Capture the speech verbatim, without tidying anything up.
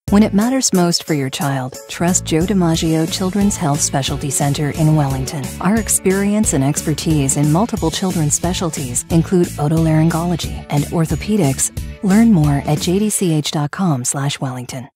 When it matters most for your child, trust Joe DiMaggio Children's Health Specialty Center in Wellington. Our experience and expertise in multiple children's specialties include otolaryngology and orthopedics. Learn more at j d c h dot com slash Wellington.